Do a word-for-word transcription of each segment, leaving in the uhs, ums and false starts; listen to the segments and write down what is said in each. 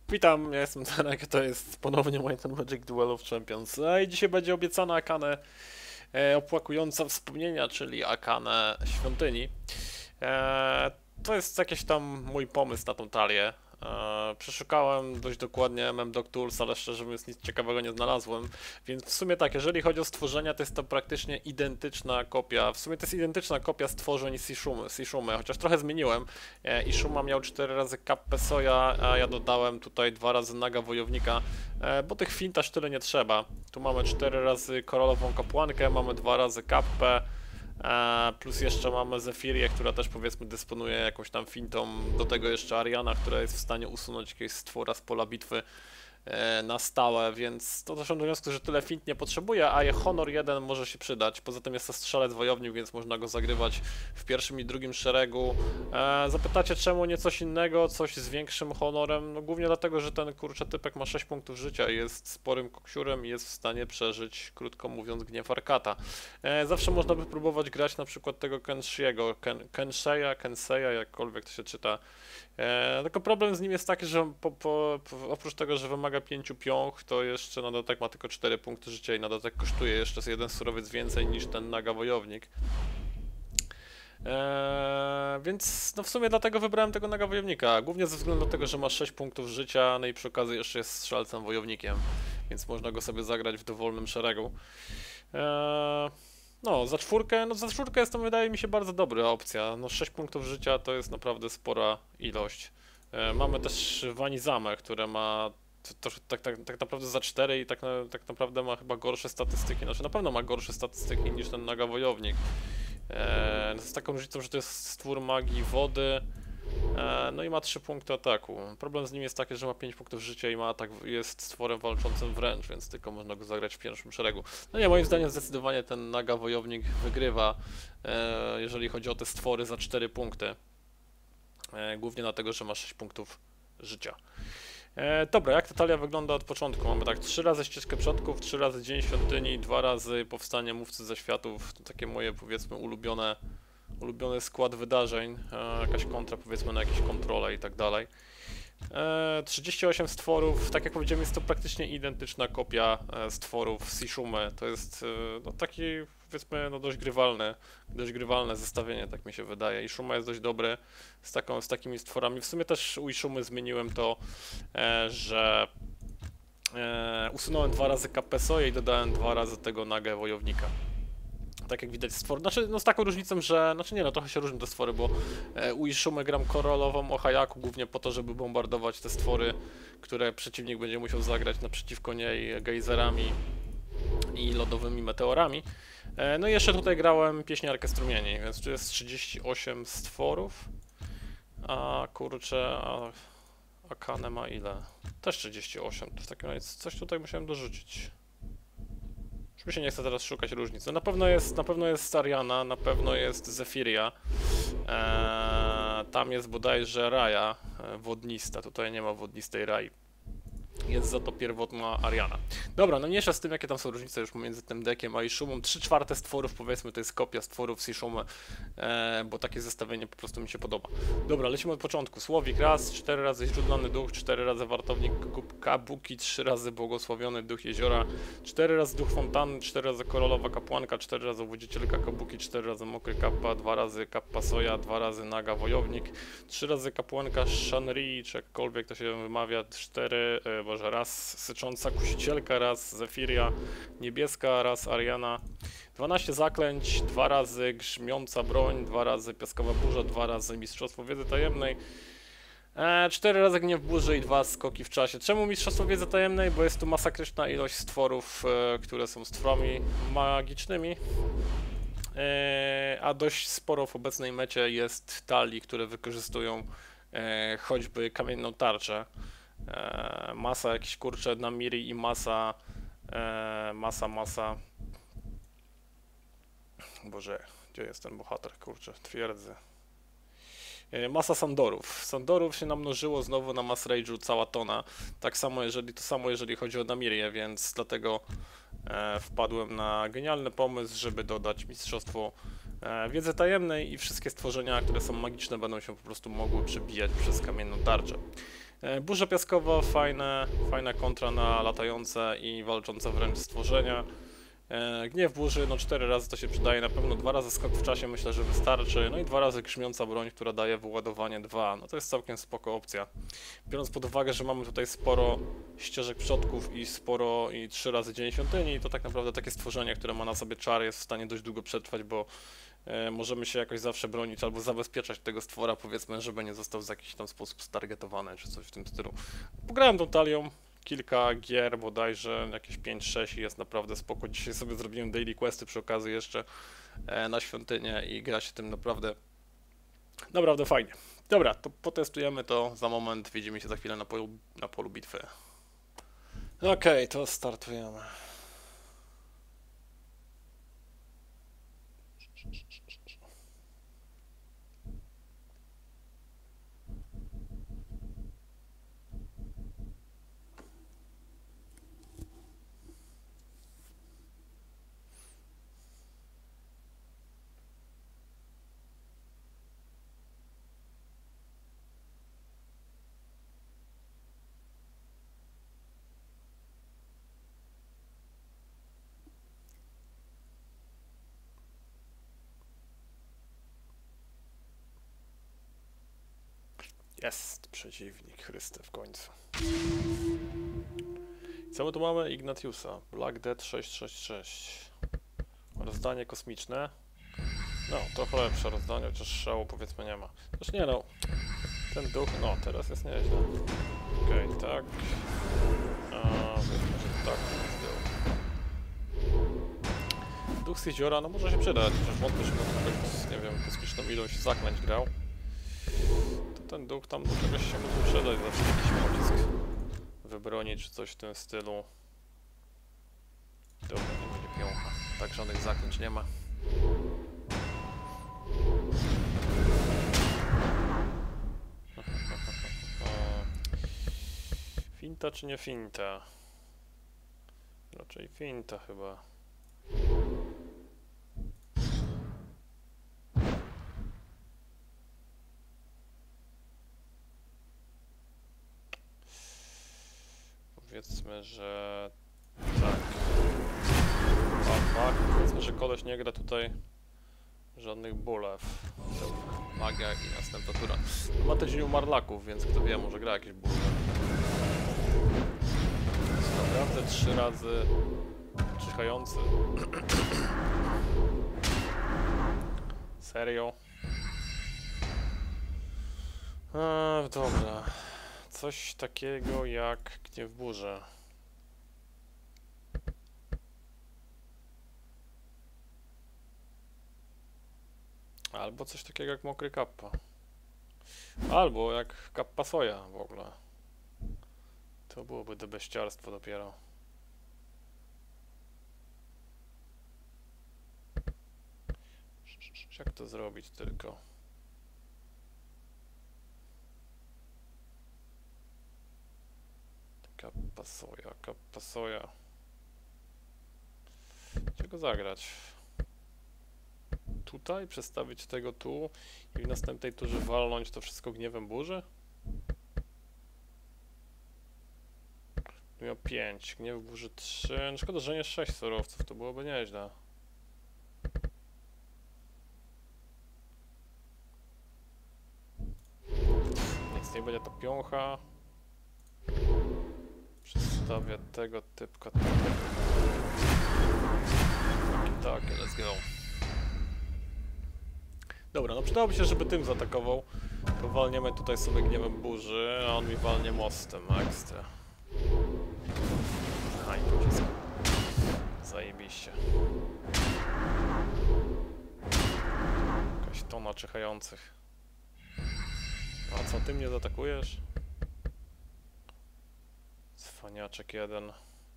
Witam, ja jestem Zanek, to jest ponownie Might and Magic Duel of Champions. A i dzisiaj będzie obiecana Akane e, opłakująca wspomnienia, czyli Akane Świątyni. E, to jest jakiś tam mój pomysł na tą talię. E, przeszukałem dość dokładnie M M Doc Tools, ale szczerze mówiąc nic ciekawego nie znalazłem. Więc w sumie tak, jeżeli chodzi o stworzenia, to jest to praktycznie identyczna kopia. W sumie to jest identyczna kopia stworzeń Sishumy, Sishumy chociaż trochę zmieniłem. E, Ishuma miał cztery razy Kappę Soja, a ja dodałem tutaj dwa razy Naga Wojownika, e, bo tych fint aż tyle nie trzeba. Tu mamy cztery razy Koralową Kapłankę, mamy dwa razy Kappę. E, plus jeszcze mamy Zefirię, która też powiedzmy dysponuje jakąś tam fintą, do tego jeszcze Ariana, która jest w stanie usunąć jakiegoś stwora z pola bitwy e, na stałe, więc to doszło do wniosku, że tyle fint nie potrzebuje, a je Honor jeden może się przydać. Poza tym jest to strzelec wojownik, więc można go zagrywać w pierwszym i drugim szeregu. E, zapytacie czemu nie coś innego, coś z większym honorem? No głównie dlatego, że ten kurczę typek ma sześć punktów życia i jest sporym koksiurem i jest w stanie przeżyć, krótko mówiąc, gniew Arkata. E, zawsze można by próbować grać na przykład tego Kenshiego, Ken, Kensheya, Kenseya, jakkolwiek to się czyta. E, tylko problem z nim jest taki, że po, po, po, oprócz tego, że wymaga pięciu piąch, to jeszcze na dodatek ma tylko cztery punkty życia i na dodatek kosztuje jeszcze z jeden surowiec więcej niż ten Naga Wojownik. Eee, więc no w sumie dlatego wybrałem tego Naga Wojownika, głównie ze względu na tego, że ma sześć punktów życia, no i przy okazji jeszcze jest strzelcem wojownikiem, więc można go sobie zagrać w dowolnym szeregu. Eee, no, za czwórkę, no za czwórkę jest to wydaje mi się bardzo dobra opcja, no sześć punktów życia to jest naprawdę spora ilość. Eee, mamy też Vanizamę, które ma to, tak, tak, tak naprawdę za cztery i tak, na, tak naprawdę ma chyba gorsze statystyki, znaczy na pewno ma gorsze statystyki niż ten Naga Wojownik. Eee, z taką różnicą, że to jest stwór magii wody, eee, no i ma trzy punkty ataku. Problem z nim jest taki, że ma pięć punktów życia i ma atak, jest stworem walczącym wręcz, więc tylko można go zagrać w pierwszym szeregu. No nie, moim zdaniem zdecydowanie ten Naga Wojownik wygrywa, eee, jeżeli chodzi o te stwory za cztery punkty. Eee, głównie dlatego, że ma sześć punktów życia. E, dobra, jak ta talia wygląda od początku? Mamy tak trzy razy ścieżkę przodków, trzy razy dzień świątyni, dwa razy powstanie mówcy ze światów. To takie moje powiedzmy ulubione, ulubiony skład wydarzeń, e, jakaś kontra powiedzmy na jakieś kontrole i tak dalej. E, trzydzieści osiem stworów, tak jak powiedziałem, jest to praktycznie identyczna kopia e, stworów Sishumy. To jest e, no, taki powiedzmy no, dość grywalne, dość grywalne zestawienie, tak mi się wydaje. Ishuma jest dość dobry z, taką, z takimi stworami. W sumie też u Ishumy zmieniłem to, e, że e, usunąłem dwa razy Kappę Soję i dodałem dwa razy tego Nagę Wojownika. Tak jak widać stwory, znaczy no z taką różnicą, że, znaczy nie no, trochę się różnią te stwory, bo e, u Ishumy gram koralową o Hayaku głównie po to, żeby bombardować te stwory, które przeciwnik będzie musiał zagrać naprzeciwko niej gejzerami i lodowymi meteorami. E, no i jeszcze tutaj grałem pieśniarkę strumieni, więc tu jest trzydzieści osiem stworów, a kurczę, a Akane ma ile? Też trzydzieści osiem, to w takim razie coś tutaj musiałem dorzucić. Mi się nie chce teraz szukać różnic. No na pewno jest, na pewno jest Ariana, na pewno jest Zefiria. Eee, tam jest bodajże Raja, e, wodnista. Tutaj nie ma wodnistej Rai. Jest za to pierwotna Ariana. Dobra, no mniejsza z tym, jakie tam są różnice już pomiędzy tym deckiem a Ishumą. trzy czwarte stworów, powiedzmy, to jest kopia stworów z Ishumy, e, bo takie zestawienie po prostu mi się podoba. Dobra, lecimy od początku. Słowik raz, cztery razy źródlany duch, cztery razy wartownik Kabuki, trzy razy błogosławiony duch jeziora, cztery razy duch fontanny, cztery razy koralowa kapłanka, cztery razy wodzicielka Kabuki, cztery razy mokry kappa, dwa razy Kappa Soja, dwa razy Naga Wojownik, trzy razy kapłanka Shanri, czy jakkolwiek to się wymawia, cztery e, Boże, raz sycząca kusicielka, raz Zefiria niebieska, raz Ariana, dwanaście zaklęć, dwa razy grzmiąca broń, dwa razy piaskowa burza, dwa razy mistrzostwo wiedzy tajemnej, e, cztery razy gniew burzy i dwa skoki w czasie. Czemu mistrzostwo wiedzy tajemnej? Bo jest tu masakryczna ilość stworów, e, które są stworami magicznymi. E, a dość sporo w obecnej mecie jest talii, które wykorzystują e, choćby kamienną tarczę. E, masa jakiś kurczę Namiri i masa e, masa, masa Boże, gdzie jest ten bohater, kurczę, twierdzy. E, masa Sandorów. Sandorów się namnożyło znowu na Mass Rage'u cała tona. Tak samo jeżeli, to samo jeżeli chodzi o Namirię, więc dlatego e, wpadłem na genialny pomysł, żeby dodać mistrzostwo e, wiedzy tajemnej i wszystkie stworzenia, które są magiczne, będą się po prostu mogły przebijać przez kamienną tarczę. E, burza piaskowa, fajne, fajna kontra na latające i walczące wręcz stworzenia. E, gniew burzy, no cztery razy to się przydaje na pewno, dwa razy skok w czasie myślę, że wystarczy, no i dwa razy grzmiąca broń, która daje wyładowanie dwa, no to jest całkiem spoko opcja. Biorąc pod uwagę, że mamy tutaj sporo ścieżek przodków i sporo i trzy razy dzień świątyni, to tak naprawdę takie stworzenie, które ma na sobie czar, jest w stanie dość długo przetrwać, bo e, możemy się jakoś zawsze bronić albo zabezpieczać tego stwora, powiedzmy, żeby nie został w jakiś tam sposób stargetowany, czy coś w tym stylu. Pograłem tą talią kilka gier, bodajże jakieś pięć sześć i jest naprawdę spoko. Dzisiaj sobie zrobiłem daily questy przy okazji jeszcze e, na świątynię i gra się tym naprawdę, naprawdę fajnie. Dobra, to potestujemy to za moment, widzimy się za chwilę na polu, na polu bitwy. Okej, okay, to startujemy. Jest przeciwnik, Chryste w końcu. Co my tu mamy? Ignatiusa, Black Death sześć sześć sześć. Rozdanie kosmiczne. No, trochę lepsze rozdanie, chociaż szału powiedzmy nie ma. Też nie no, ten duch, no teraz jest nieźle. Okej, okay, tak. A, powiedzmy, że tak. Duch z jeziora, no może się przydać, chociaż wątpię, że nawet, nie wiem, kosmiczną ilość zaklęć grał. To ten duch tam do czegoś się mógł przydać, zawsze jakiś pocisk wybronić, czy coś w tym stylu. Dobra, nie będzie piącha. Tak, żadnych zaklęć nie ma. Finta czy nie finta? Raczej finta chyba. Powiedzmy, że tak. Pak, powiedzmy, że koleś nie gra tutaj żadnych bulew. Magia i następna tura. Ma tydzień umarlaków, więc kto wie, może gra jakieś bulew. Jest naprawdę trzy razy czyhający. Serio? A, dobra. Coś takiego jak gniew burzy. Albo coś takiego jak mokry kappa. Albo jak kappa soja w ogóle. To byłoby debeściarstwo dopiero. Jak to zrobić tylko? Kappa soja, kappa soja. Gdzie go zagrać? Tutaj, przestawić tego tu i w następnej turze walnąć to wszystko gniewem burzy? Miał pięć, gniew burzy trzy. No szkoda, że nie sześć surowców, to byłoby nieźle. Nic nie będzie, to piącha. Przedstawię tego typka tutaj. Tak, let's go. Dobra, no przydałoby się, żeby tym zaatakował. To walniemy tutaj sobie gniewem burzy, a on mi walnie mostem, ekstra. Aj, pocisk. Zajebiście. Jakaś tona czyhających. A co, ty mnie zaatakujesz? Cwaniaczek jeden.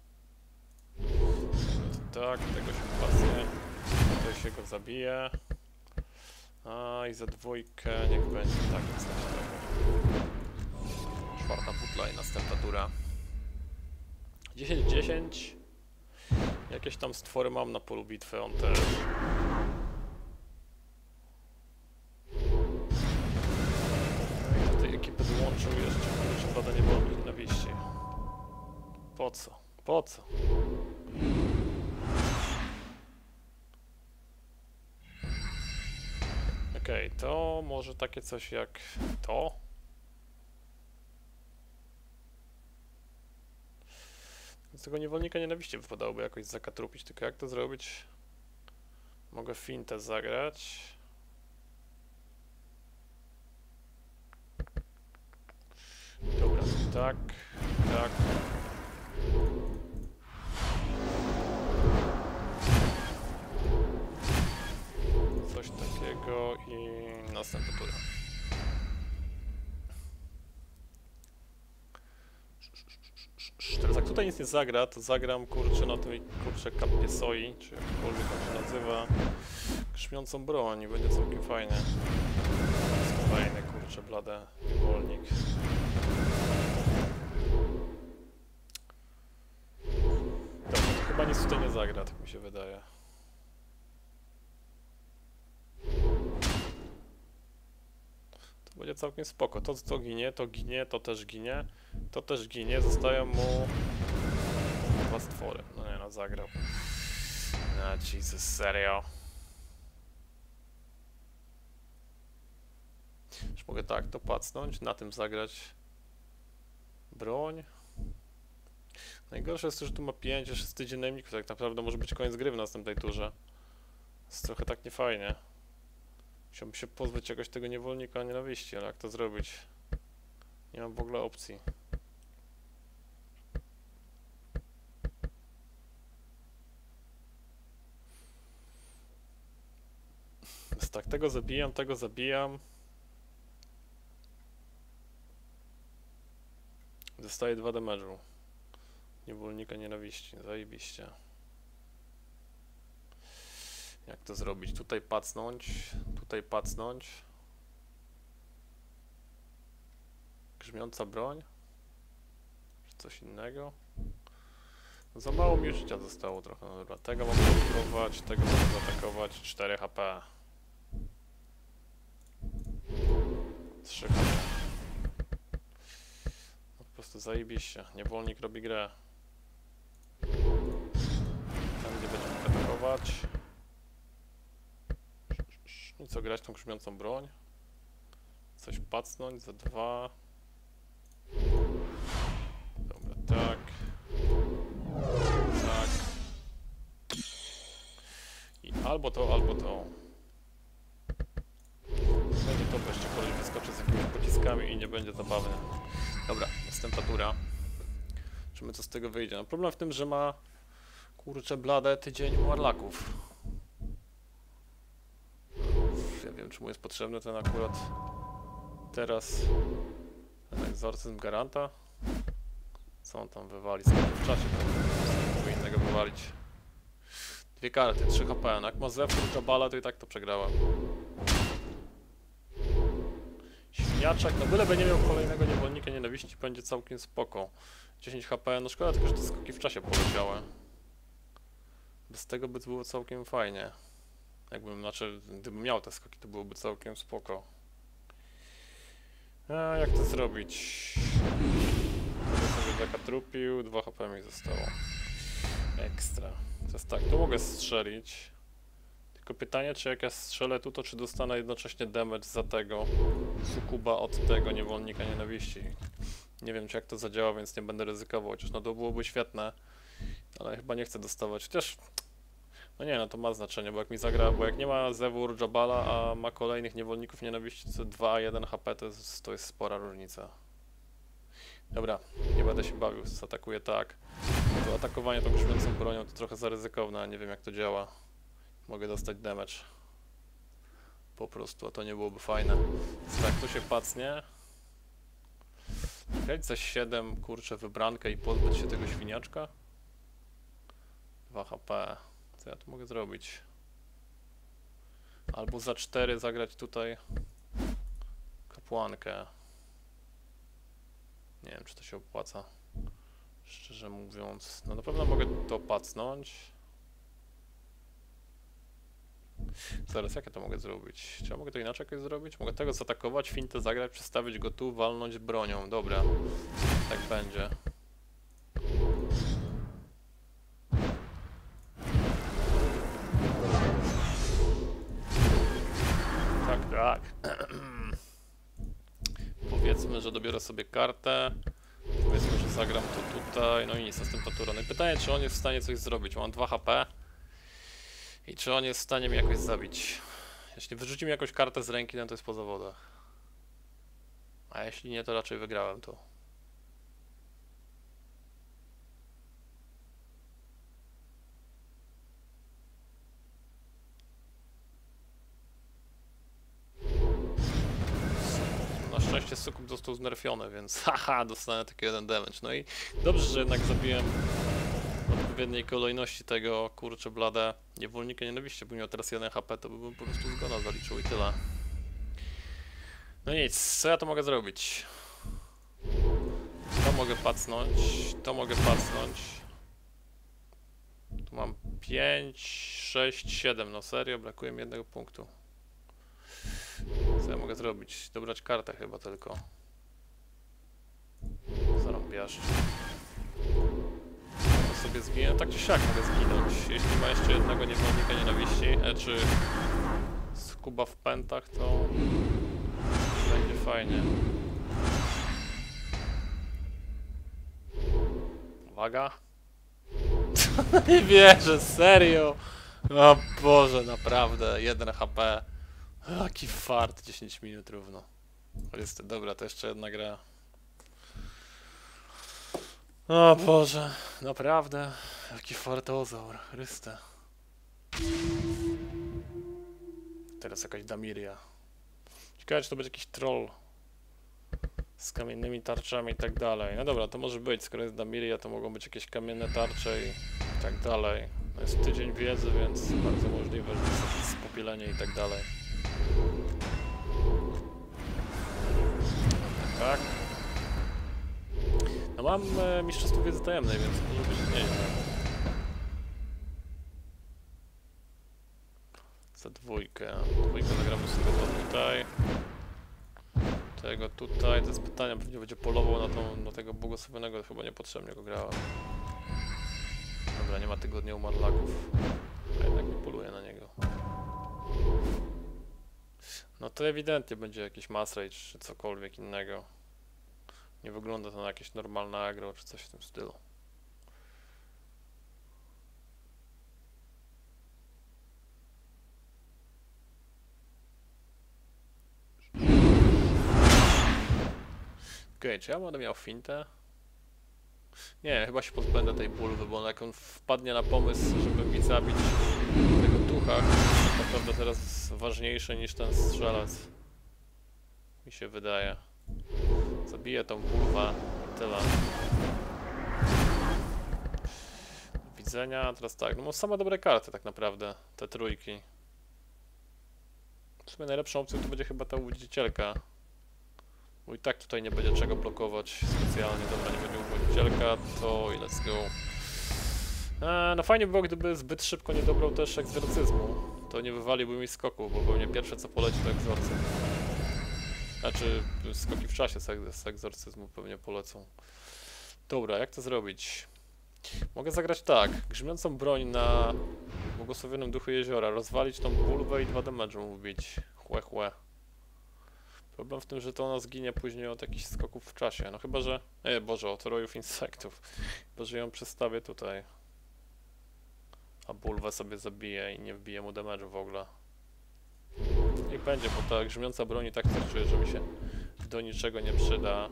Tak, tego się pasuje. Tutaj się go zabije. A i za dwójkę niech będzie tak, coś takiego. Czwarta butla i następna tura. dziesięć dziesięć. Jakieś tam stwory mam na polu bitwy, on też. I do tej ekipy dołączył jeszcze, że bada Po co? Po co? Okej, okay, to może takie coś jak to. Z tego niewolnika nienawiści wypadałoby jakoś zakatrupić, tylko jak to zrobić? Mogę fintę zagrać. Dobra, tak, tak. Coś takiego i następna tura. Teraz jak tutaj nic nie zagra, to zagram kurczę na tej kurczę kapie soi, czy jakkolwiek on się nazywa, grzmiącą broń i będzie całkiem fajnie. Jest to fajny kurczę blade niewolnik. Dobra, to chyba nic tutaj nie zagra, tak mi się wydaje. To będzie całkiem spoko. To co ginie, to ginie, to też ginie, to też ginie. Zostają mu dwa stwory. No nie no, zagrał. No Jesus, serio. Już mogę tak to pacnąć, na tym zagrać broń. Najgorsze jest to, że tu ma pięć, jeszcze z tydzień najemników, tak naprawdę może być koniec gry w następnej turze. Jest trochę tak niefajnie. Chciałbym się pozbyć czegoś tego niewolnika nienawiści, ale jak to zrobić? Nie mam w ogóle opcji. Więc tak, tego zabijam, tego zabijam. Dostaję dwa damage'u. Niewolnika nienawiści, zajebiście. Jak to zrobić? Tutaj pacnąć, tutaj pacnąć. Grzmiąca broń? Czy coś innego? No za mało mi życia zostało trochę. No dobra, tego mogę spróbować, tego mogę zaatakować. cztery H P. trzy H P. No po prostu zajebiście. Niewolnik robi grę. Tam gdzie będziemy atakować. I co, grać tą grzmiącą broń? Coś pacnąć za dwa. Dobra, tak. Tak. I albo to, albo to. Będzie to, bo jeszcze koleś wyskoczy z jakimiś pociskami i nie będzie zabawne. Dobra, następna tura. Zobaczymy, co z tego wyjdzie. No, problem w tym, że ma kurczę blade tydzień warlaków. Ja wiem, czy mu jest potrzebny ten akurat teraz ten egzorcyzm garanta. Co on tam wywali? Skoro w czasie to innego wywalić. Dwie karty, trzy H P. No jak ma Zephyr Jabala, to i tak to przegrałem. Świniaczek, no byleby nie miał kolejnego niewolnika nienawiści, będzie całkiem spoko. dziesięć H P, no szkoda tylko, że te skoki w czasie poleciały. Bez tego by było całkiem fajnie. Jakbym, znaczy, gdybym miał te skoki, to byłoby całkiem spoko. A jak to zrobić? Będę sobie zakatrupił, dwa H P mi zostało. Ekstra. Teraz tak, tu mogę strzelić. Tylko pytanie, czy jak ja strzelę tu, to czy dostanę jednocześnie damage za tego sukuba od tego niewolnika nienawiści. Nie wiem, czy jak to zadziała, więc nie będę ryzykował, chociaż no to byłoby świetne. Ale chyba nie chcę dostawać, chociaż... No nie, no to ma znaczenie, bo jak mi zagra, bo jak nie ma Zewur Jabala, a ma kolejnych niewolników nienawiści, to dwa a jeden H P to jest, to jest spora różnica. Dobra, nie będę się bawił, zaatakuję tak. To atakowanie tą grzmiącą bronią to trochę zaryzykowne, nie wiem jak to działa. Mogę dostać damage. Po prostu, a to nie byłoby fajne. Więc tak, tu się pacnie. Grać za siedem, kurczę, wybrankę i pozbyć się tego świniaczka. dwa H P. Co ja tu mogę zrobić? Albo za cztery zagrać tutaj kapłankę. Nie wiem, czy to się opłaca. Szczerze mówiąc, no na pewno mogę to pacnąć. Zaraz, jak ja to mogę zrobić? Czy ja mogę to inaczej jakoś zrobić? Mogę tego zaatakować, fintę zagrać, przestawić go tu, walnąć bronią. Dobra, tak będzie. Tak. Powiedzmy, że dobiorę sobie kartę. Powiedzmy, że zagram to tutaj. No i nic, następna tura. No i pytanie, czy on jest w stanie coś zrobić. Mam dwa H P. I czy on jest w stanie mnie jakoś zabić. Jeśli wyrzuci mi jakąś kartę z ręki, no to jest po zawodach. A jeśli nie, to raczej wygrałem to. Na szczęście Sukub został znerfiony, więc haha, dostanę taki jeden damage. No i dobrze, że jednak zabiłem w odpowiedniej kolejności tego, kurczę blade, niewolnika nienawiści, bo miał teraz jeden H P, to bym po prostu zgona zaliczył i tyle. No nic, co ja to mogę zrobić? To mogę pacnąć, to mogę pacnąć. Tu mam pięć, sześć, siedem, no serio, brakuje mi jednego punktu. Co ja mogę zrobić? Dobrać kartę chyba tylko. Zarąbiasz. Mogę sobie zginąć, tak czy siak mogę zginąć. Jeśli ma jeszcze jednego niewolnika nienawiści, e, czy skuba w pętach, to będzie fajnie. Uwaga. Nie wierzę, serio. O Boże, naprawdę, jeden H P. Jaki fart, dziesięć minut równo. Jest, dobra, to jeszcze jedna gra. O Boże, naprawdę, jaki fartozaur, Chryste. Teraz jakaś Damiria. Ciekawe, czy to będzie jakiś troll z kamiennymi tarczami i tak dalej. No dobra, to może być, skoro jest Damiria, to mogą być jakieś kamienne tarcze i tak dalej. No jest tydzień wiedzy, więc bardzo możliwe, że to jest jakieś spopielenie i tak dalej. Tak. No mam e, mistrzostwo wiedzy tajemnej, więc może być nieźle. Za dwójkę. Dwójkę zagramy sobie to tutaj. Tego tutaj. To jest pytanie, pewnie będzie polował na, tą, na tego błogosławionego, chyba niepotrzebnie go grałem. Dobra, nie ma tygodnia umarlaków. A jednak nie poluję na niego. No to ewidentnie będzie jakiś mass rage czy cokolwiek innego. Nie wygląda to na jakieś normalne agro czy coś w tym stylu. Okej, okay, czy ja będę miał fintę? Nie, chyba się pozbędę tej bulwy, bo jak on wpadnie na pomysł, żeby mi zabić tego ducha, to naprawdę teraz ważniejszy niż ten strzelec. Mi się wydaje. Zabiję tą bulwę i tyle. Do widzenia, teraz tak, no mam same dobre karty tak naprawdę, te trójki. W sumie najlepszą opcją to będzie chyba ta łudzicielka. Bo i tak tutaj nie będzie czego blokować specjalnie. Dobra, nie będzie łudzicielka, to i let's go. Eee, no fajnie by było, gdyby zbyt szybko nie dobrał też egzorcyzmu. To nie wywaliłby mi skoków, bo pewnie pierwsze co poleci to egzorcyzm. Znaczy, skoki w czasie z egzorcyzmu pewnie polecą. Dobra, jak to zrobić? Mogę zagrać tak, grzmiącą broń na błogosławionym duchu jeziora, rozwalić tą bulwę i dwa damage'u mu wbić. Chłe, chłe. Problem w tym, że to ona zginie później od jakichś skoków w czasie. No chyba, że... Ej, Boże, od rojów insektów. Chyba, że ją przestawię tutaj. A bulwę sobie zabiję i nie wbiję mu damage'u w ogóle. Niech będzie, bo ta grzmiąca broń i tak też czuję, że mi się do niczego nie przyda.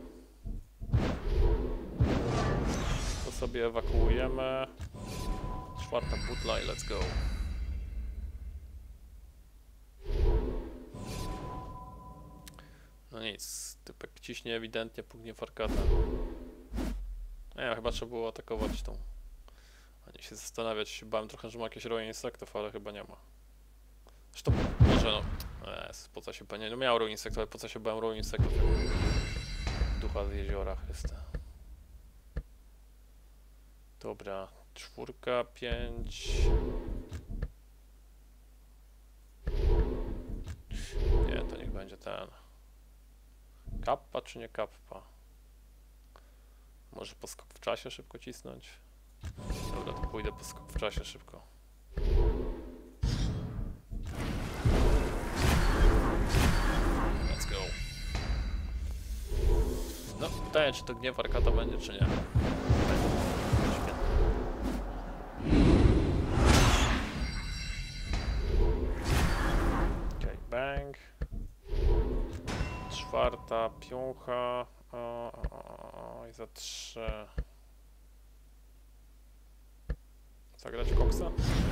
To sobie ewakuujemy. Czwarta butla i let's go. No nic, typek ciśnie ewidentnie, pugnie farkata. Nie wiem, chyba trzeba było atakować tą. A nie się zastanawiać, bałem trochę, że ma jakieś roje insektów, ale chyba nie ma. Zresztą może no... Jest, po co się bałem, no miał roje insektów, ale po co się bałem roje insektów? Ducha z jeziora, Chryste. Dobra, czwórka, pięć... Nie, to niech będzie ten... Kappa czy nie kappa? Może poskok w czasie szybko cisnąć? Dobra, to pójdę poskok w czasie szybko. Pytanie, czy to gniew Arkata będzie, czy nie. Okej, okay, bang. Czwarta piącha. O, o, o, o, i za trzy. Zagrać koksa?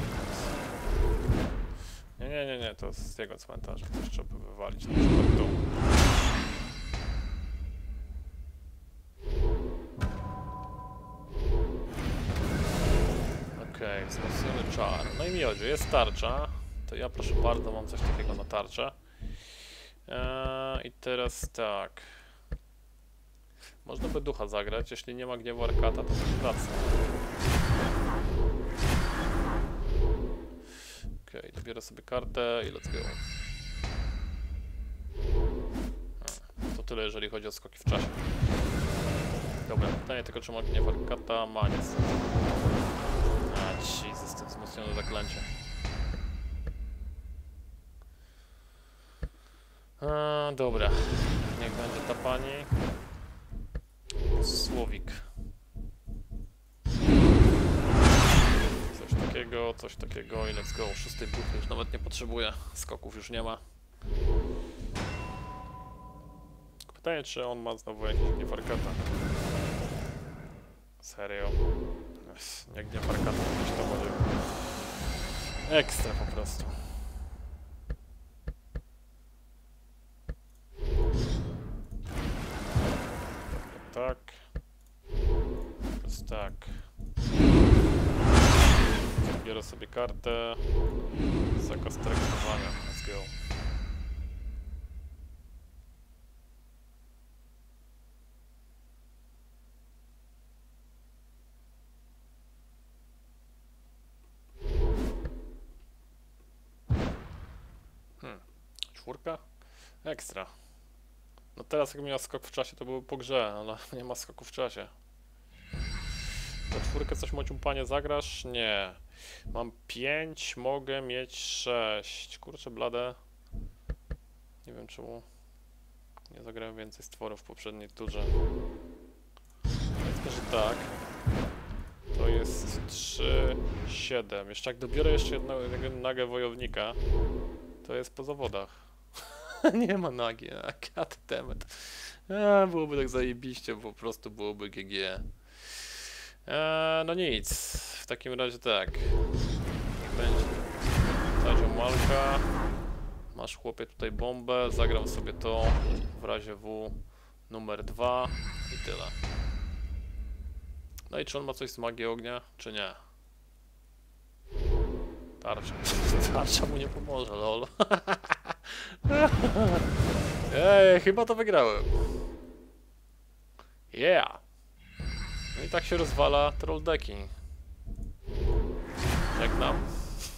Nie, nie, nie, nie, to z jego cmentarza. Coś trzeba by wywalić na przykład tu. Okej, okay, wzmocniony czar. No i miodzie, jest tarcza. To ja proszę bardzo mam coś takiego na tarczę. Eee, I teraz tak. Można by ducha zagrać, jeśli nie ma gniewu Arkata, to będzie zacne. Okej, okay, dobierę sobie kartę i let's go. A, to tyle, jeżeli chodzi o skoki w czasie. Dobra, pytanie tylko, czy ma gniew Arkata? Ma niestety. A, Jesus, to wzmocnione zaklęcie. A, dobra, niech będzie ta pani. Słowik. Coś takiego, coś takiego i let's go. Szóstej buchy już nawet nie potrzebuję. Skoków już nie ma. Pytanie, czy on ma znowu jakiś gniew Arkata. Serio? Nie gniew Arkata, gdzieś to może. Ekstra po prostu. Tak. Jest tak. Biorę sobie kartę. Zakaz traktowania. Let's go. Hmm. Czwórka? Ekstra. No teraz jak miał skok w czasie, to byłby po grze, ale nie ma skoku w czasie. Na czwórkę coś mociumpanie zagrasz? Nie. Mam pięć, mogę mieć sześć. Kurczę blade. Nie wiem czemu nie zagrałem więcej stworów w poprzedniej turze. Powiedzmy, że tak. To jest trzy, siedem. Jeszcze jak dobiorę jeszcze jednego, jednego nagę wojownika, to jest po zawodach. Nie ma nagi, a god damn it. A, byłoby tak zajebiście, po prostu byłoby G G. E, no nic, w takim razie tak. Niech będzie. Tadzią Malka. Masz chłopie tutaj bombę, zagram sobie to w razie W numer dwa i tyle. No i czy on ma coś z magii ognia, czy nie? Tarcza. Tarcza mu nie pomoże, lol. Ej, chyba to wygrałem. Yeah! No i tak się rozwala troll decki. Jak nam?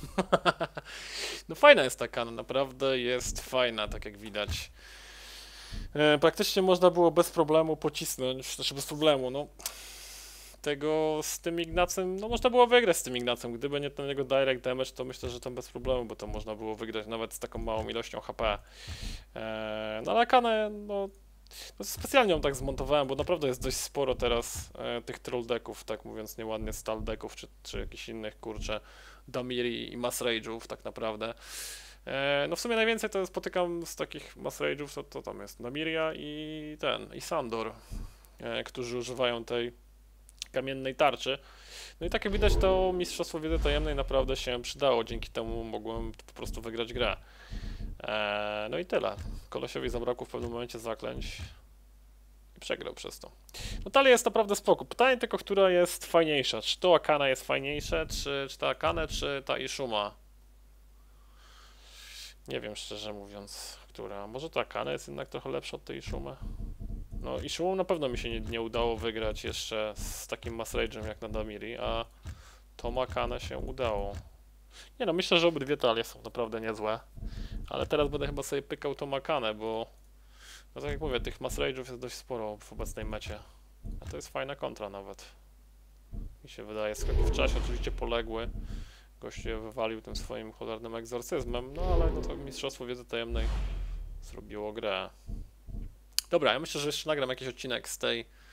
No fajna jest ta kana, naprawdę jest fajna, tak jak widać. E, praktycznie można było bez problemu pocisnąć, znaczy bez problemu, no. Tego z tym Ignacem, no można było wygrać z tym Ignacem, gdyby nie ten jego direct damage, to myślę, że tam bez problemu, bo to można było wygrać nawet z taką małą ilością H P. E, no ale kanę, no, no specjalnie ją tak zmontowałem, bo naprawdę jest dość sporo teraz e, tych troll decków, tak mówiąc nieładnie, stall decków, czy, czy jakichś innych, kurczę, Damiri i Mass Rage'ów tak naprawdę. E, no w sumie najwięcej to spotykam z takich Mass Rage'ów, to, to tam jest Damiria i ten, i Sandor, e, którzy używają tej kamiennej tarczy. No i tak jak widać, to Mistrzostwo Wiedzy Tajemnej naprawdę się przydało, dzięki temu mogłem po prostu wygrać grę. Eee, no i tyle. Kolesiowi zabrakło w pewnym momencie zaklęć i przegrał przez to. No dalej jest naprawdę spoko. Pytanie tylko, która jest fajniejsza. Czy to Akana jest fajniejsze, czy, czy ta Akane, czy ta Ishuma? Nie wiem, szczerze mówiąc, która. Może ta Akane jest jednak trochę lepsza od tej Ishumy? No i Ishumą na pewno mi się nie, nie udało wygrać jeszcze z takim Mass Rage'em jak na Damiri, a tą Akane się udało. Nie no, myślę, że obydwie talie są naprawdę niezłe. Ale teraz będę chyba sobie pykał tą Akanę, bo no tak jak mówię, tych Mass Rage'ów jest dość sporo w obecnej mecie. A to jest fajna kontra nawet. Mi się wydaje, skoki w czasie oczywiście poległy. Gościu je wywalił tym swoim cholernym egzorcyzmem, no ale no to Mistrzostwo Wiedzy Tajemnej zrobiło grę. Dobra, ja myślę, że jeszcze nagram jakiś odcinek z tej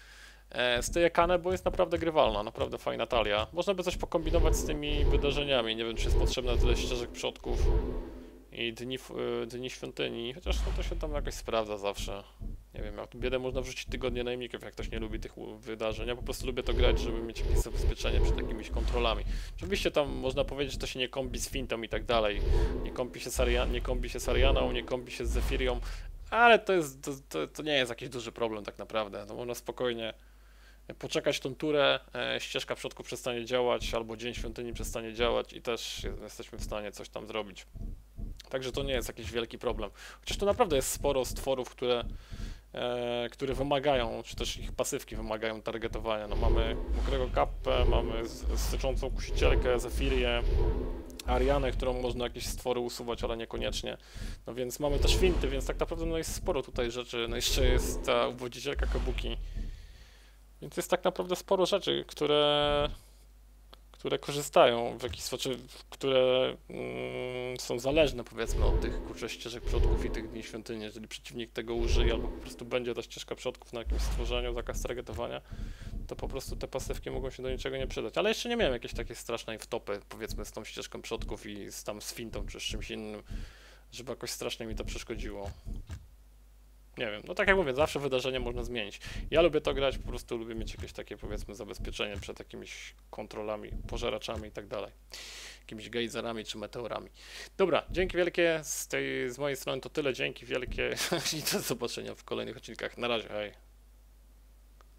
e, Stejekane, bo jest naprawdę grywalna, naprawdę fajna talia. Można by coś pokombinować z tymi wydarzeniami, nie wiem czy jest potrzebne tyle ścieżek przodków i dni, y, dni świątyni, chociaż no to się tam jakoś sprawdza zawsze. Nie wiem, jak biedę można wrzucić tygodnie najemników, jak ktoś nie lubi tych u- wydarzeń. Ja po prostu lubię to grać, żeby mieć jakieś zabezpieczenie przed jakimiś kontrolami. Oczywiście tam można powiedzieć, że to się nie kombi z Fintą i tak dalej. Nie kombi się z, Arian nie kombi się z Arianą, nie kombi się z Zephyrią, ale to, jest, to, to, to nie jest jakiś duży problem tak naprawdę. To można spokojnie poczekać tą turę, e, ścieżka przodków przestanie działać, albo dzień świątyni przestanie działać i też jesteśmy w stanie coś tam zrobić. Także to nie jest jakiś wielki problem. Chociaż tu naprawdę jest sporo stworów, które, e, które wymagają, czy też ich pasywki wymagają targetowania. No mamy mokrego kappę, mamy z- syczącą kusicielkę, Zefirię, Arianę, którą można jakieś stwory usuwać, ale niekoniecznie. No więc mamy też finty, więc tak naprawdę no jest sporo tutaj rzeczy. No jeszcze jest ta uwodzicielka Kabuki. Więc jest tak naprawdę sporo rzeczy, które które korzystają w jakiś sposób, które mm, są zależne powiedzmy od tych kurczę ścieżek przodków i tych dni świątyni. Jeżeli przeciwnik tego użyje albo po prostu będzie ta ścieżka przodków na jakimś stworzeniu, zakaz targetowania, to po prostu te pasywki mogą się do niczego nie przydać. Ale jeszcze nie miałem jakiejś takiej strasznej wtopy powiedzmy z tą ścieżką przodków i z tam z fintą czy z czymś innym, żeby jakoś strasznie mi to przeszkodziło. Nie wiem, no tak jak mówię, zawsze wydarzenie można zmienić. Ja lubię to grać, po prostu lubię mieć jakieś takie powiedzmy zabezpieczenie przed jakimiś kontrolami, pożeraczami i tak dalej. Jakimiś gejzerami czy meteorami. Dobra, dzięki wielkie z tej, z mojej strony to tyle, dzięki wielkie i do zobaczenia w kolejnych odcinkach. Na razie, hej.